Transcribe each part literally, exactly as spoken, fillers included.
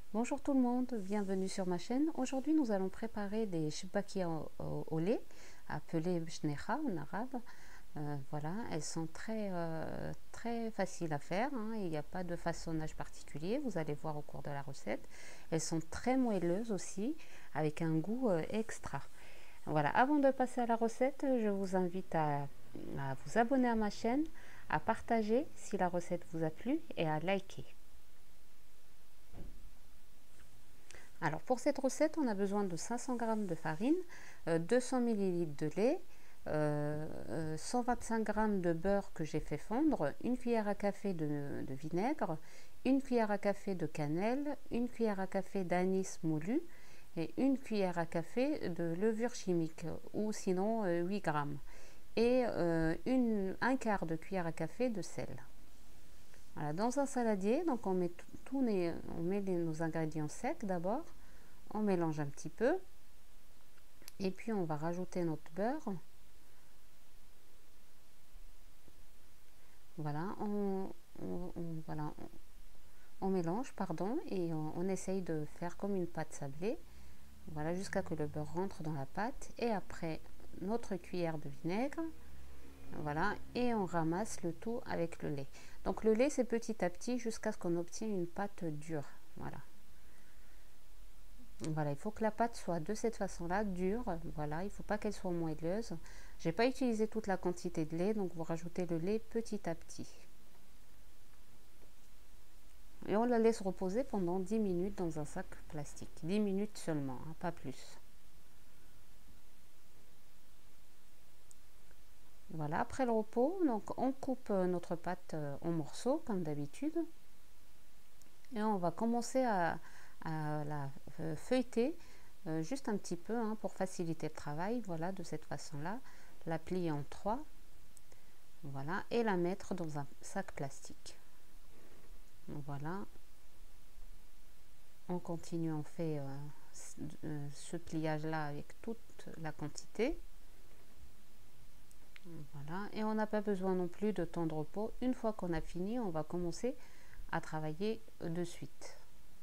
Bonjour tout le monde, bienvenue sur ma chaîne. Aujourd'hui nous allons préparer des shbakia au, au, au lait, appelées bchnecha en arabe. Euh, voilà, elles sont très, euh, très faciles à faire, hein. Il n'y a pas de façonnage particulier, vous allez voir au cours de la recette. Elles sont très moelleuses aussi, avec un goût euh, extra. Voilà, avant de passer à la recette, je vous invite à, à vous abonner à ma chaîne, à partager si la recette vous a plu et à liker. Alors pour cette recette, on a besoin de cinq cents grammes de farine, euh, deux cents millilitres de lait, euh, euh, cent vingt-cinq grammes de beurre que j'ai fait fondre, une cuillère à café de, de vinaigre, une cuillère à café de cannelle, une cuillère à café d'anis moulu et une cuillère à café de levure chimique ou sinon euh, huit grammes et euh, une, un quart de cuillère à café de sel. Voilà, dans un saladier, donc on met, tout, on met les, nos ingrédients secs d'abord, on mélange un petit peu et puis on va rajouter notre beurre. Voilà, on, on, on voilà, on, on mélange, pardon, et on, on essaye de faire comme une pâte sablée. Voilà, jusqu'à ce que le beurre rentre dans la pâte. Et après, notre cuillère de vinaigre. Voilà, et on ramasse le tout avec le lait. Donc le lait, c'est petit à petit jusqu'à ce qu'on obtienne une pâte dure. Voilà. Voilà, il faut que la pâte soit de cette façon-là, dure. Voilà, il ne faut pas qu'elle soit moelleuse. J'ai pas utilisé toute la quantité de lait, donc vous rajoutez le lait petit à petit. Et on la laisse reposer pendant dix minutes dans un sac plastique. dix minutes seulement, hein, pas plus. Voilà, après le repos, donc on coupe notre pâte en morceaux comme d'habitude. Et on va commencer à, à la feuilleter euh, juste un petit peu, hein, pour faciliter le travail. Voilà, de cette façon-là, la plier en trois. Voilà, et la mettre dans un sac plastique. Voilà, on continue, on fait euh, ce pliage là avec toute la quantité. Voilà, et on n'a pas besoin non plus de temps de repos. Une fois qu'on a fini, on va commencer à travailler de suite.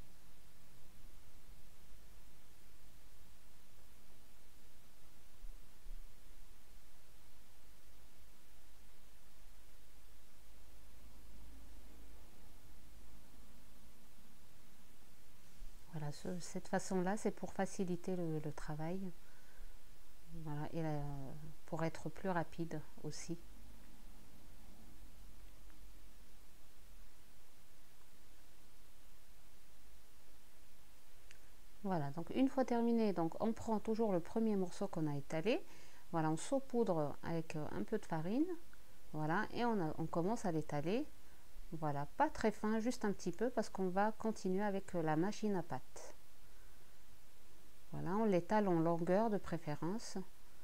Voilà, ce, cette façon-là, c'est pour faciliter le, le travail. Voilà, et là, pour être plus rapide aussi. Voilà, donc une fois terminé, donc on prend toujours le premier morceau qu'on a étalé. Voilà, on saupoudre avec un peu de farine. Voilà, et on, a, on commence à l'étaler. Voilà, pas très fin, juste un petit peu parce qu'on va continuer avec la machine à pâte. Voilà, on l'étale en longueur de préférence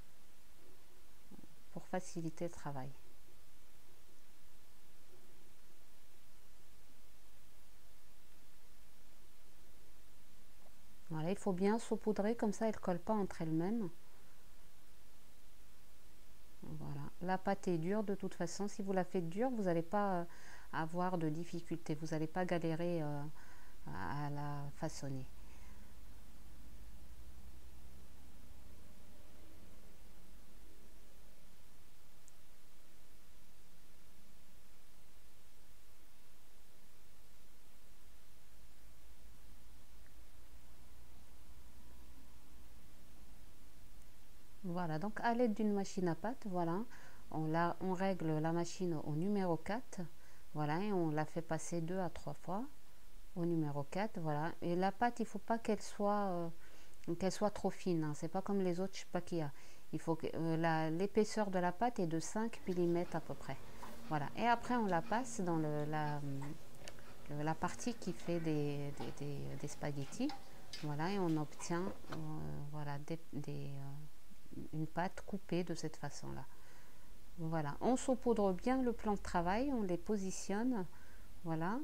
pour faciliter le travail. Voilà, il faut bien saupoudrer, comme ça elle ne colle pas entre elles-mêmes. Voilà, la pâte est dure de toute façon. Si vous la faites dure, vous n'allez pas avoir de difficultés, vous n'allez pas galérer euh, à la façonner. Voilà, donc à l'aide d'une machine à pâte, voilà, on, la, on règle la machine au numéro quatre, voilà, et on la fait passer deux à trois fois au numéro quatre, voilà. Et la pâte, il ne faut pas qu'elle soit, euh, qu'elle soit trop fine, hein. C'est pas comme les autres shpakia. Il faut que euh, l'épaisseur de la pâte est de cinq millimètres à peu près. Voilà, et après on la passe dans le, la, la partie qui fait des, des, des, des spaghettis, voilà, et on obtient euh, voilà, des, des euh, une pâte coupée de cette façon là. Voilà, on saupoudre bien le plan de travail, on les positionne, voilà.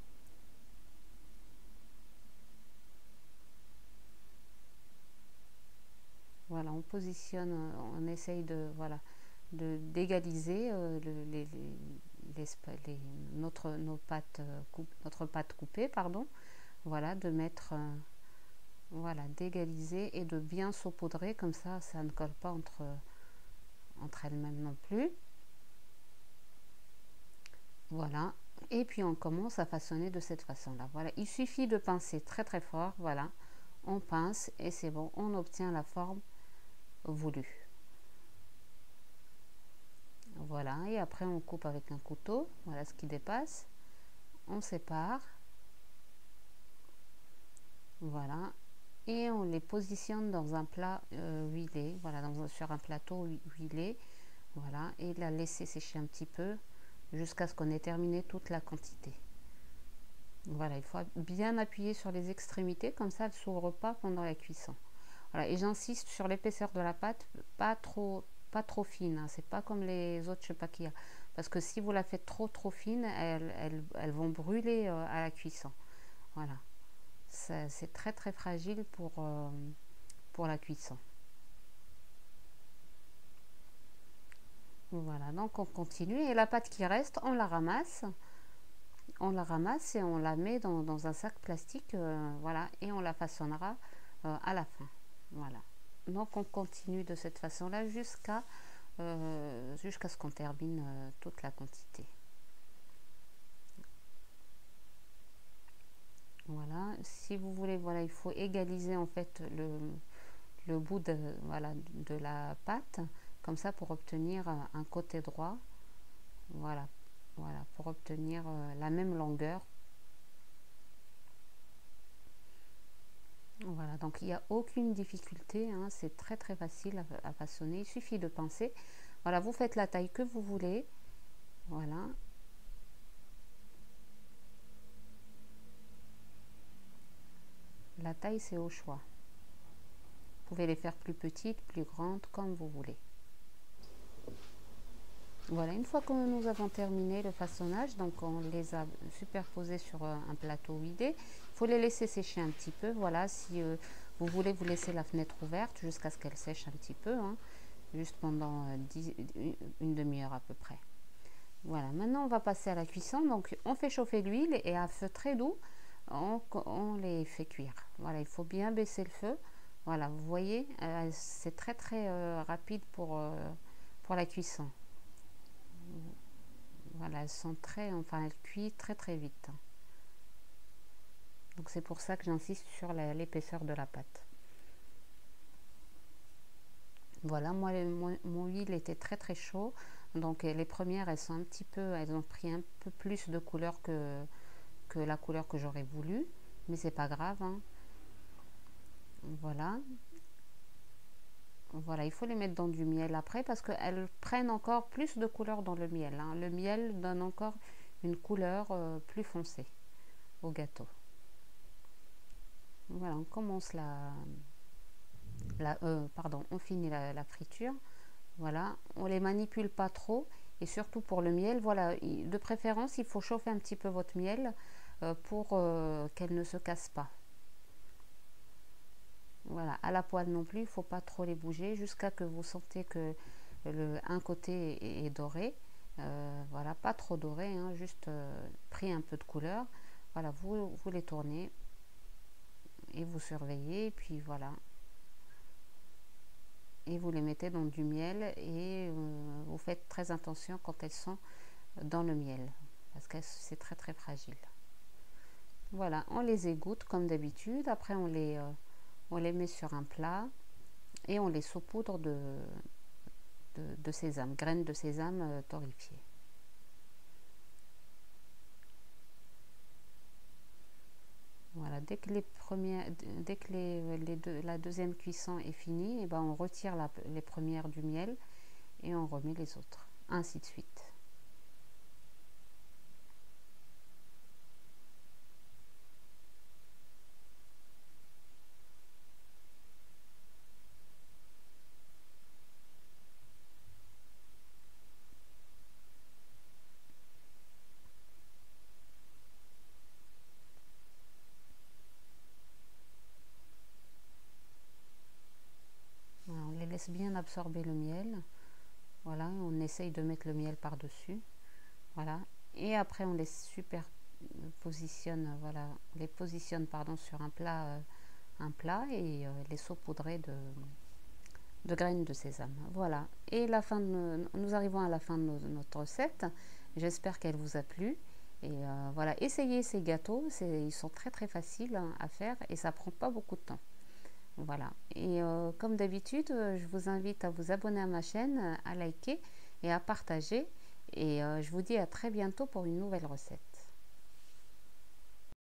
Voilà, on positionne, on essaye de, voilà, de d'égaliser euh, le, les, les, les, les, notre, nos pâtes, euh, coupe, notre pâte coupée, pardon. voilà, de mettre, euh, voilà, d'égaliser et de bien saupoudrer, comme ça, ça ne colle pas entre, entre elles-mêmes non plus. Voilà, et puis on commence à façonner de cette façon-là. Voilà, il suffit de pincer très très fort, voilà, on pince et c'est bon, on obtient la forme voulue. Voilà, et après on coupe avec un couteau, voilà ce qui dépasse, on sépare, voilà, et on les positionne dans un plat euh, huilé, voilà, dans, sur un plateau huilé, voilà, et la laisser sécher un petit peu jusqu'à ce qu'on ait terminé toute la quantité. Voilà, il faut bien appuyer sur les extrémités, comme ça elles ne s'ouvrent pas pendant la cuisson. Voilà, et j'insiste sur l'épaisseur de la pâte, pas trop, pas trop fine, hein, c'est pas comme les autres chepaquilla, parce que si vous la faites trop trop fine, elles, elles, elles vont brûler euh, à la cuisson. Voilà, c'est très très fragile pour, euh, pour la cuisson. Voilà, donc on continue, et la pâte qui reste, on la ramasse. On la ramasse et on la met dans, dans un sac plastique, euh, voilà, et on la façonnera euh, à la fin. Voilà. Donc on continue de cette façon-là jusqu'à euh, jusqu'à ce qu'on termine euh, toute la quantité. Voilà. Si vous voulez, voilà, il faut égaliser en fait le, le bout de, voilà, de la pâte, comme ça pour obtenir un côté droit. Voilà. Voilà, pour obtenir euh, la même longueur. Voilà, donc il n'y a aucune difficulté, hein, c'est très très facile à, à façonner, il suffit de pincer. Voilà, vous faites la taille que vous voulez. Voilà. La taille, c'est au choix. Vous pouvez les faire plus petites, plus grandes, comme vous voulez. Voilà, une fois que nous avons terminé le façonnage, donc on les a superposés sur un plateau huilé, il faut les laisser sécher un petit peu. Voilà, si euh, vous voulez vous laisser la fenêtre ouverte jusqu'à ce qu'elle sèche un petit peu, hein, juste pendant euh, dix, une demi-heure à peu près. Voilà, maintenant on va passer à la cuisson. Donc on fait chauffer l'huile et à feu très doux, on, on les fait cuire. Voilà, il faut bien baisser le feu. Voilà, vous voyez, euh, c'est très très euh, rapide pour, euh, pour la cuisson. Voilà, elles sont très, enfin elles cuisent très très vite. Donc c'est pour ça que j'insiste sur l'épaisseur de la pâte. Voilà, moi mon, mon huile était très très chaud. Donc les premières, elles sont un petit peu, elles ont pris un peu plus de couleur que, que la couleur que j'aurais voulu, mais c'est pas grave, hein. Voilà. Voilà, il faut les mettre dans du miel après parce qu'elles prennent encore plus de couleur dans le miel, hein. Le miel donne encore une couleur euh, plus foncée au gâteau. Voilà, on commence la, la euh, pardon, on finit la, la friture. Voilà, on les manipule pas trop et surtout pour le miel, voilà, de préférence il faut chauffer un petit peu votre miel euh, pour euh, qu'elle ne se casse pas. Voilà, à la poêle non plus, il ne faut pas trop les bouger jusqu'à que vous sentez que le un côté est, est doré. Euh, voilà, pas trop doré, hein, juste euh, pris un peu de couleur. Voilà, vous, vous les tournez et vous surveillez, et puis voilà. Et vous les mettez dans du miel et euh, vous faites très attention quand elles sont dans le miel parce que c'est très très fragile. Voilà, on les égoutte comme d'habitude. Après, on les, euh, on les met sur un plat et on les saupoudre de, de, de sésame, graines de sésame euh, torréfiées. Voilà, dès que, les premières, dès que les, les deux, la deuxième cuisson est finie, et ben on retire la, les premières du miel et on remet les autres, ainsi de suite. Voilà, on les laisse bien absorber le miel. Voilà, on essaye de mettre le miel par-dessus. Voilà, et après on les super, positionne, voilà, les positionne pardon, sur un plat, euh, un plat et euh, les saupoudrer de, de graines de sésame. Voilà. Et la fin de, nous arrivons à la fin de notre recette. J'espère qu'elle vous a plu. Et euh, voilà, essayez ces gâteaux. Ils sont très très faciles à faire et ça prend pas beaucoup de temps. Voilà. Et euh, comme d'habitude, je vous invite à vous abonner à ma chaîne, à liker et à partager. Et euh, je vous dis à très bientôt pour une nouvelle recette.